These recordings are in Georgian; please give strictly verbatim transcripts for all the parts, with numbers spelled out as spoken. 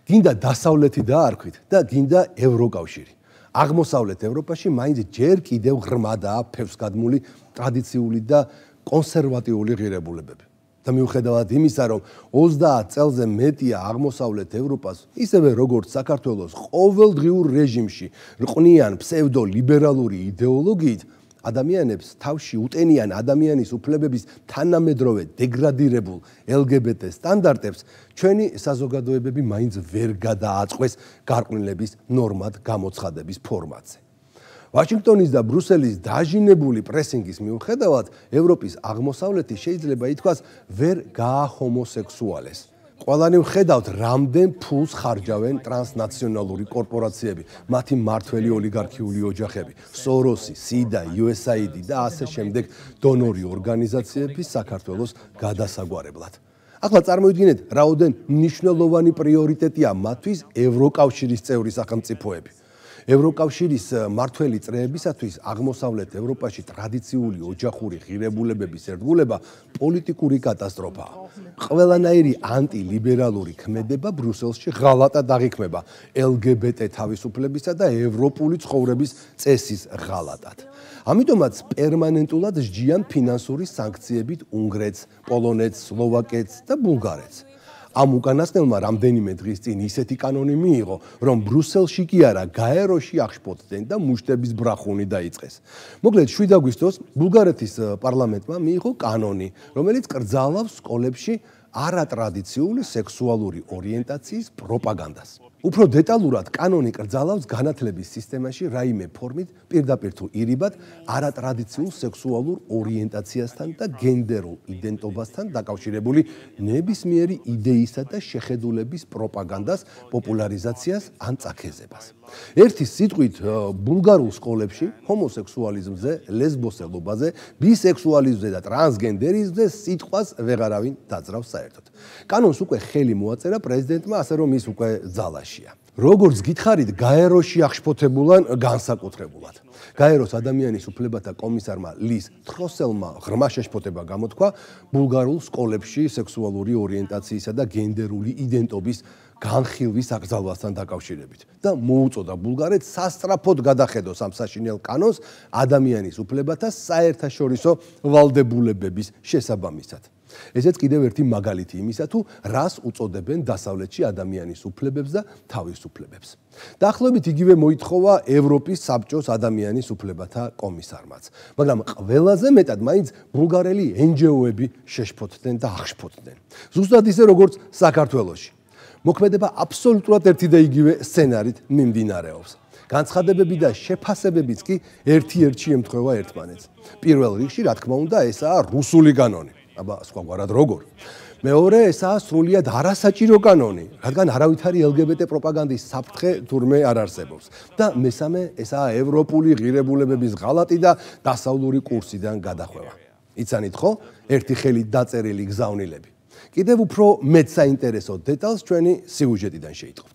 გინდა დასავლეთი დაარქვით და გინდა ევროკავშირი. აღმოსავლეთ ევროპაში მაინც ჯერ კიდევ ღრმადაა ფევსგადმული ტრადიციული და კონსერვატიული ღირებულებები. და მიუხედავად იმისა, რომ ოცდაათ წელზე მეტია აღმოსავლეთ ევროპას, ისევე როგორც საქართველოს ყოველდღიურ რეჟიმში რყნიან ფსევდოლიბერალური იდეოლოგიით, ადამიანებს თავში უტენიან ადამიანის უფლებების თანამედროვე დეგრადირებულ ელ გი ბი ტე სტანდარტებს ჩვენი საზოგადოებები მაინც ვერ გადააწყვეს გარყვნილების ნორმად გამოცხადების ფორმატზე. ვაშინგტონის და ბრუსელის დაჟინებული პრესინგის მიუხედავად, ევროპის აღმოსავლეთი შეიძლება ითქვას ვერ გააჰომოსექსუალეს. ყველანი ვხედავთ, რამდენ ფულს ხარჯავენ ტრანსნაციონალური კორპორაციები, მათი მმართველი ოლიგარქიული ოჯახები, სოროსი, სიდა, იუ ეს აი დი და ასე შემდეგ დონორი ორგანიზაციები საქართველოს გადასაგვარებლად. ახლა წარმოიდგინეთ, რაოდენ მნიშვნელოვანი პრიორიტეტია მათთვის ევროკავშირის წევრი სახელმწიფოები. ევროკავშირის მმართველი წრეებისათვის აღმოსავლეთ ევროპაში ტრადიციული ოჯახური ღირებულებების ერთგულება პოლიტიკური კატასტროფაა. ყველანაირი ანტილიბერალური ქმედება ბრუსელში ღალატად აღიქმება ელ გი ბი ტე თავისუფლებისა და ევროპული ცხოვრების წესის ღალატად. ამიტომაც პერმანენტულად სჯიან ფინანსური სანქციებით უნგრეთს, პოლონეთს, სლოვაკეთს და ბულგარეთს. ამ უკანასკნელმა რამდენიმე დღის წინ ისეთი კანონი მიიღო, რომ ბრუსელში კი არა, გაეროში აღშფოთდნენ და მუშტების ბრახუნი დაიწყეს. მოკლედ, შვიდ აგვისტოს ბულგარეთის პარლამენტმა მიიღო კანონი, რომელიც კრძალავს სკოლებში არატრადიციული სექსუალური ორიენტაციის პროპაგანდას. უფრო დეტალურად კანონი კრძალავს განათლების სისტემაში რაიმე ფორმით პირდაპირ თუ ირიბად არატრადიციულ სექსუალურ ორიენტაციასთან და გენდერულ იდენტობასთან დაკავშირებული ნებისმიერი იდეისა და შეხედულების პროპაგანდას, პოპულარიზაციას ან წაქეზებას. ერთი სიტყვით, ბულგარულ სკოლებში ჰომოსექსუალიზმზე, ლესბოსელობაზე, ბისექსუალიზმზე და ტრანსგენდერიზმზე სიტყვას ვეღარავინ დაძრავს საერთოდ. კანონს უკვე ხელი მოაწერა პრეზიდენტმა, ასე რომ ის უკვე ძალაშია. როგორც გითხარით, გაეროში აღშფოთებულან განსაკუთრებულად. გაეროს ადამიანის უფლებათა კომისარმა ლის თროსელმა ღრმა შეშფოთება გამოთქვა ბულგარულ სკოლებში სექსუალური ორიენტაციისა და გენდერული იდენტობის განხილვის აკრძალვასთან დაკავშირებით და მოუწოდა ბულგარეთს სასწრაფოდ გადახედოს ამ საშინელ კანონს ადამიანის უფლებათა საერთაშორისო ვალდებულებების შესაბამისად. ესეც კიდევ ერთი მაგალითი იმისა, თუ რას უწოდებენ დასავლეთში ადამიანის უფლებებს და თავისუფლებებს. დაახლოებით იგივე მოითხოვა ევროპის საბჭოს ადამიანის უფლებათა კომისარმაც, მაგრამ ყველაზე მეტად მაინც ბულგარელი εν ჯი ო-ები შეშფოთდნენ და აღშფოთდნენ. ზუსტად ისე როგორც საქართველოში. მოქმედება აბსოლუტურად ერთი და იგივე სცენარით მიმდინარეობს. განცხადებები და შეფასებებიც კი ერთი-ერთში ემთხვევა ერთმანეთს. პირველ რიგში, რა თქმა უნდა, ესაა რუსული კანონი. აბა, სხვაგვარად როგორ. მეორე, ესაა სრულიად არასაჭირო კანონი, რადგან არავითარი ელ გი ბი ტე პროპაგანდის საფრთხე თურმე არ არსებობს. და მესამე, ესაა ევროპული ღირებულებების ღალატი და დასავლური კურსიდან გადახვევა. იცანით ხო? ერთი ხელით დაწერილი გზავნილები. კიდევ უფრო მეტ საინტერესო დეტალს ჩვენი სიუჟეტიდან შეიტყობთ.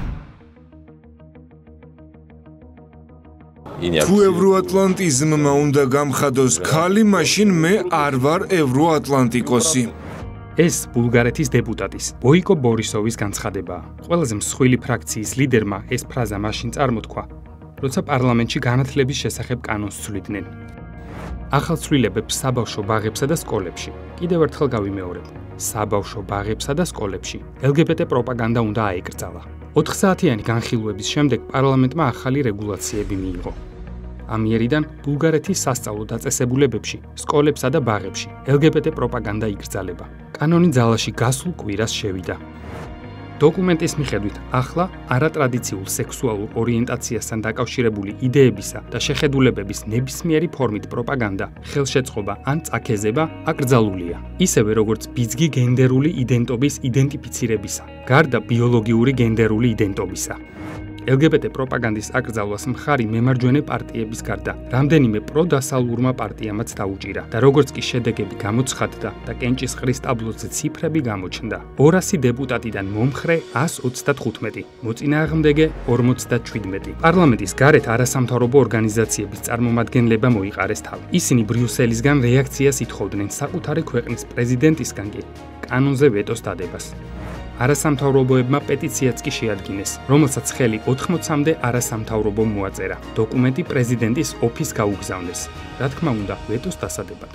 თუ ევროატლანტიზმმა უნდა გამხადოს ქალი, მაშინ მე არ ვარ ევროატლანტიკოსი. ეს ბულგარეთის დეპუტატის ბოიკო ბორისოვის განცხადებაა. ყველაზე მსხვილი ფრაქციის ლიდერმა ეს ფრაზა მაშინ წარმოთქვა, როცა პარლამენტში განათლების შესახებ კანონს ცვლიდნენ. ახალცვლილებებს საბავშვო ბაღებსა და სკოლებში. კიდევ ერთხელ გავიმეორებ. საბავშვო ბაღებსა და სკოლებში ელ გი ბი ტე პროპაგანდა უნდა აეკრძალა. ოთხ საათიანი განხილვების შემდეგ პარლამენტმა ახალი რეგულაციები მიიღო. ამიერიდან ბულგარეთის სასწავლო დაწესებულებებში, სკოლებსა და ბაღებში ელ გი ბი ტე პროპაგანდა იკრძალება. კანონი ძალაში გასულ კვირას შევიდა. დოკუმენტის მიხედვით, ახლა არატრადიციულ სექსუალურ ორიენტაციასთან დაკავშირებული იდეებისა და შეხედულებების ნებისმიერი ფორმით პროპაგანდა, ხელშეწყობა ან წაქეზება აკრძალულია. ისევე როგორც ბიძგი გენდერული იდენტობის იდენტიფიცირებისა, გარდა ბიოლოგიური გენდერული იდენტობისა. ელ გი ბი ტე პროპაგანდის აკრძალვას მხარი მემარჯვენე პარტიების გარდა რამდენიმე პროდასალურმა პარტიამაც დაუჭირა და როგორც კი შედეგები გამოცხადდა და კენჭისყრის ტაბლოზე ციფრები გამოჩნდა, ორასი დეპუტატიდან მომხრე ასს ოცდათხუთმეტი, მოწინააღმდეგე ორმოცდაჩვიდმეტი. პარლამენტის გარეთ არასამთავრობო ორგანიზაციების წარმომადგენლება მოიყარეს თავი. ისინი ბრიუსელისგან რეაქციას ითხოვდნენ საკუთარი ქვეყნის პრეზიდენტისგან კი კანონზე ვეტოს დადებას. არასამთავრობოებმა პეტიციაც კი შეადგინეს, რომელსაც ხელი ოთხმოცამდე არასამთავრობომ მოაწერა. დოკუმენტი პრეზიდენტის ოფისს გაუგზავნეს, რა თქმა უნდა, ვეტოს დასადებად.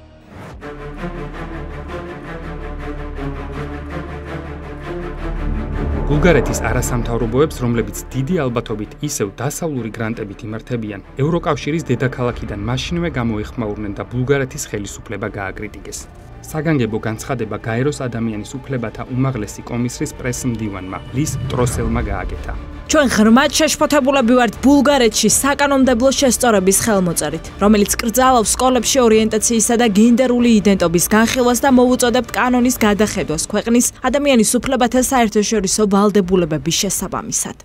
ბულგარეთის არასამთავრობოებს, რომლებიც დიდი ალბათობით ისევ დასავლური გრანტებით იმართებიან, ევროკავშირის დედაქალაქიდან მაშინვე გამოეხმაურნენ და ბულგარეთის ხელისუფლება გააკრიტიკეს. საგანგებო განცხადება გაეროს ადამიანის უფლებათა უმაღლესი კომისრის პრესმდივანმა ლის ტროსელმა გააკეთა. ჩვენ ღრმად შეშფოთებულები ვართ ბულგარეთში საკანონმდებლო შესწორების ხელმოწერით, რომელიც კრძალავს სკოლებში ორიენტაციისა და გენდერული იდენტობის განხილვას და მოუწოდებთ კანონის გადახედვას ქვეყნის ადამიანის უფლებათა საერთაშორისო ვალდებულებების შესაბამისად.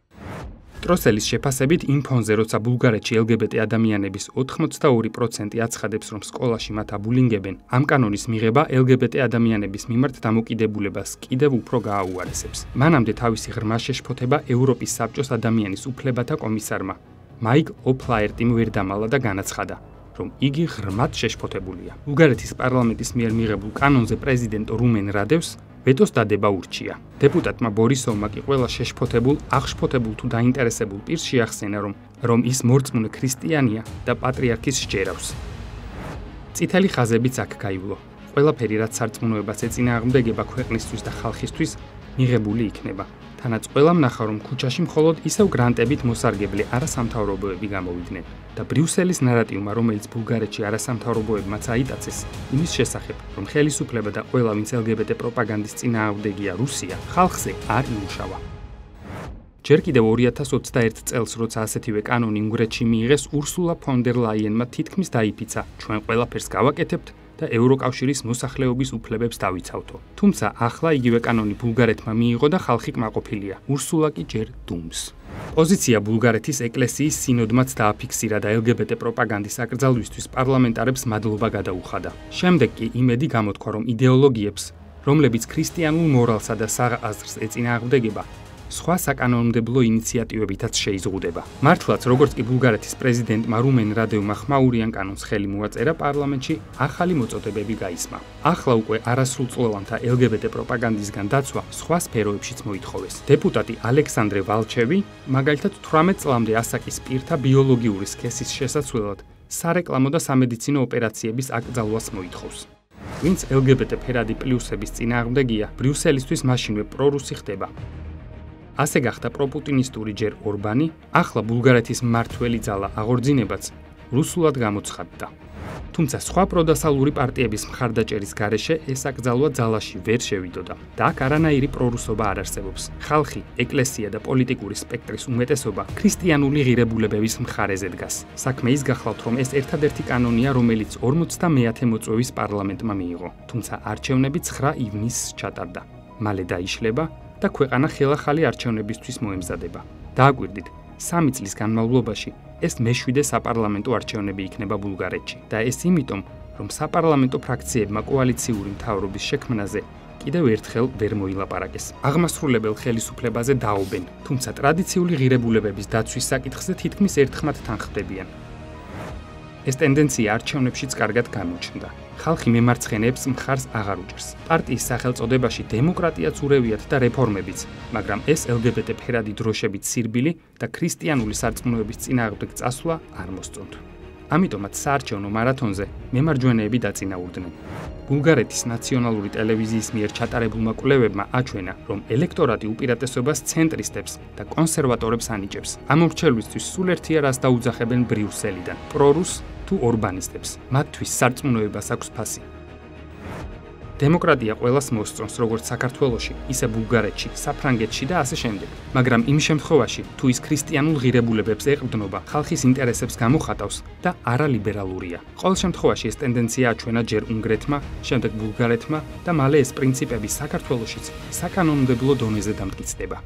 ტროსელის შეფასებით იმ ფონზე, როცა ბულგარეთში ელგებეტე ადამიანების ოთხმოცდაორი პროცენტი აცხადებს, რომ სკოლაში მათ აბულინგებენ, ამ კანონის მიღება ელგებეტე ადამიანების მიმართ დამოკიდებულებას კიდევ უფრო გააუარესებს. მანამდე თავისი ღრმა შეშფოთება ევროპის საბჭოს ადამიანის უფლებათა კომისარმა მაიკლ ოფლაერტიმ ვერ დამალა და განაცხადა, რომ იგი ღრმად შეშფოთებულია. ბულგარეთის პარლამენტის მიერ მიღებულ კანონზე პრეზიდენტ რუმენ რადევს ვეტოს დადება ურჩია. დეპუტატმა ბორისოვმა კი ყველა შეშფოთებულ, აღშფოთებულ თუ დაინტერესებულ პირს შეახსენა, რომ რომ ის მორწმუნე ქრისტიანია და პატრიარქის სჯერავს. წითელი ხაზებიც აქ გაივლო. ყველაფერი, რაც სარწმუნოებას ეწინააღმდეგება ქვეყნისთვის და ხალხისთვის, მიღებული იქნება. თანაც ყველამ ნახა, რომ ქუჩაში მხოლოდ ისევ გრანტებით მოსარგებლე არასამთავრობოები გამოვიდნენ და ბრიუსელის ნარატივმა, რომელიც ბულგარეთში არასამთავრობოებმაც აიტაცეს, იმის შესახებ, რომ ხელისუფლება და ყველა, ვინც ელგებეტე პროპაგანდის წინააღმდეგია რუსია, ხალხზე არ იმუშავა. ჯერ კიდევ ორი ათას ოცდაერთ წელს, როცა ასეთივე კანონი უნგრეთში მიიღეს, ურსულა ფონ დერ ლაიენმა თითქმის დაიფიცა, ჩვენ ყველაფერს გავაკეთებთ და ევროკავშირის მოსახლეობის უფლებებს დავიცავთო. თუმცა ახლა იგივე კანონი ბულგარეთმა მიიღო და ხალხი კმაყოფილია. ურსულა კი ჯერ დუმს. პოზიცია ბულგარეთის ეკლესიის სინოდმაც დააფიქსირა და ელგებეტე პროპაგანდის აკრძალვისთვის პარლამენტარებს მადლობა გადაუხადა. შემდეგ კი იმედი გამოთქვა, რომ იდეოლოგიებს, რომლებიც ქრისტიანულ მორალსა და საღაზრს ეწინააღმდეგება, სხვა საკანონმდებლო ინიციატივებითაც შეიზღუდება. მართლაც, როგორც კი ბულგარეთის პრეზიდენტმა რუმენ რადევმა ხმაურიან კანონს ხელი მოაწერა, პარლამენტში ახალი მოწოდებები გაისმა. ახლა უკვე არასრულწლოვანთა ელგებეტე პროპაგანდისგან დაცვა სხვა სფეროებშიც მოითხოვეს. დეპუტატი ალექსანდრე ვალჩევი, მაგალითად თვრამეტ წლამდე ასაკის პირთა ბიოლოგიური სქესის შესაცვლელად სარეკლამო და სამედიცინო ოპერაციების აკრძალვას მოითხოვს. ვინც ელგებეტე ფერადი პლუსების წინააღმდეგია, ბრიუსელისთვის მაშინვე პრორუსი ხდება. ასე გახდა პროპუტინისტური ჯერ ორბანი, ახლა ბულგარეთის მმართველი ძალა აღორძინებაც რუსულად გამოცხადდა. თუმცა სხვა პროდასალური პარტიების მხარდაჭერის გარეშე ეს აკრძალვა ძალაში ვერ შევიდოდა და აქ არანაირი პრორუსობა არ არსებობს. ხალხი, ეკლესია და პოლიტიკური სპექტრის უმეტესობა ქრისტიანული ღირებულებების მხარეზე დგას. საქმე ის გახლავთ, რომ ეს ერთადერთი კანონია, რომელიც ორმოცდამეათე მოწვევის პარლამენტმა მიიღო, თუმცა არჩევნები ცხრა ივნისს ჩატარდა. მალე დაიშლება და ქვეყანა ხელახალი არჩევნებისთვის მოემზადება. დააკვირდით, სამი წლის განმავლობაში ეს მეშვიდე საპარლამენტო არჩევნები იქნება ბულგარეთში და ეს იმიტომ, რომ საპარლამენტო ფრაქციებმა კოალიციური მთავრობის შექმნაზე კიდევ ერთხელ ვერ მოილაპარაკეს. აღმასრულებელ ხელისუფლებაზე დაობენ, თუმცა ტრადიციული ღირებულებების დაცვის საკითხზე თითქმის ერთხმად თანხმდებიან. ეს ტენდენცია არჩევნებშიც კარგად გამოჩნდა. ხალხი მემარცხენეებს მხარს აღარ უჭერს. პარტიის სახელწოდებაში დემოკრატიაც ურევიათ და რეფორმებიც, მაგრამ ეს ელგებეტე ფერადი დროშებით სირბილი და ქრისტიანული სარწმუნოების წინააღმდეგ წასვლა არ მოსწონთ. ამიტომაც საარჩევნო მარათონზე მემარჯვენეები დაწინაურდნენ. ბულგარეთის ნაციონალური ტელევიზიის მიერ ჩატარებულმა კვლევებმა აჩვენა, რომ ელექტორატი უპირატესობას ცენტრისტებს და კონსერვატორებს ანიჭებს. ამ მორჩევლისთვის სულ ერთია, რას დაუძახებენ ბრიუსელიდან, პრორუს თუ ორბანისტებს. მათთვის სარწმუნოებას აქვს ფასი. დემოკრატია ყველას მოსწონს, როგორც საქართველოში, ისე ბულგარეთში, საფრანგეთში და ასე შემდეგ. მაგრამ იმ შემთხვევაში, თუ ის ქრისტიანულ ღირებულებებს ეყრდნობა, ხალხის ინტერესებს გამოხატავს და არალიბერალურია. ყოველ შემთხვევაში ეს ტენდენცია აჩვენა ჯერ უნგრეთმა, შემდეგ ბულგარეთმა და მალე ეს პრინციპები საქართველოშიც საკანონმდებლო დონეზე დამტკიცდება.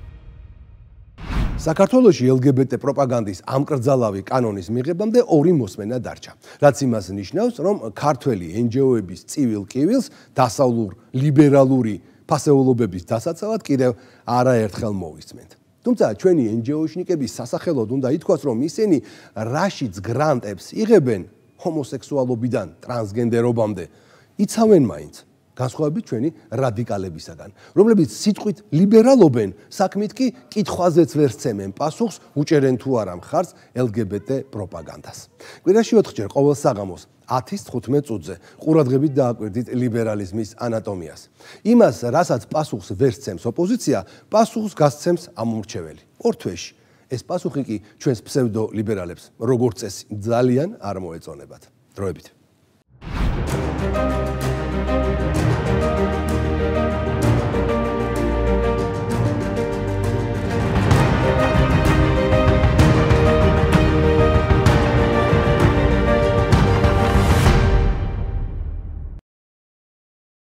საქართველოში ელგებეტე პროპაგანდის ამკრძალავი კანონის მიღებამდე ორი მოსმენა დარჩა. რაც იმას ნიშნავს, რომ ქართველი ენჯიოების წივილ კივილს დასავლურ ლიბერალური ფასეულობების დასაცავად კიდევ არაერთხელ მოვისმენთ. თუმცა ჩვენი ენჯიოშნიკების სასახელოდ უნდა ითქვას, რომ ისინი რაშიც გრანტებს იღებენ ჰომოსექსუალობიდან ტრანსგენდერობამდე, იცავენ მაინც განსხვავებით ჩვენი რადიკალებისაგან, რომლებიც სიტყვით ლიბერალობენ, საქმით კი კითხვაზეც ვერ სცემენ პასუხს, უჭერენ თუ არა მხარს ელ გი ბი ტე პროპაგანდას. კვირაში ოთხჯერ ყოველ საღამოს ათის თხუთმეტ წუთზე ყურადღებით დააკვირდით ლიბერალიზმის ანატომიას. იმას, რასაც პასუხს ვერ სცემს ოპოზიცია, პასუხს გასცემს ამომრჩეველი. ორ თვეში ეს პასუხი კი ჩვენს ფსევდოლიბერალებს როგორც წესი ძალიან არ მოეწონებათ. დროებით.